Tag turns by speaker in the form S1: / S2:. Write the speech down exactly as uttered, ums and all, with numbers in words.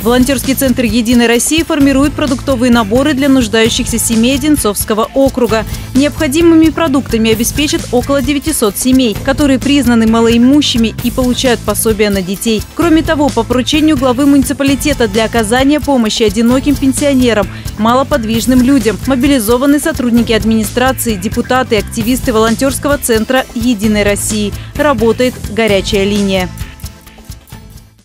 S1: Волонтерский центр «Единой России» формирует продуктовые наборы для нуждающихся семей Одинцовского округа. Необходимыми продуктами обеспечат около девятисот семей, которые признаны малоимущими и получают пособия на детей. Кроме того, по поручению главы муниципалитета для оказания помощи одиноким пенсионерам, малоподвижным людям мобилизованы сотрудники администрации, депутаты, активисты волонтерского центра «Единой России». Работает горячая линия.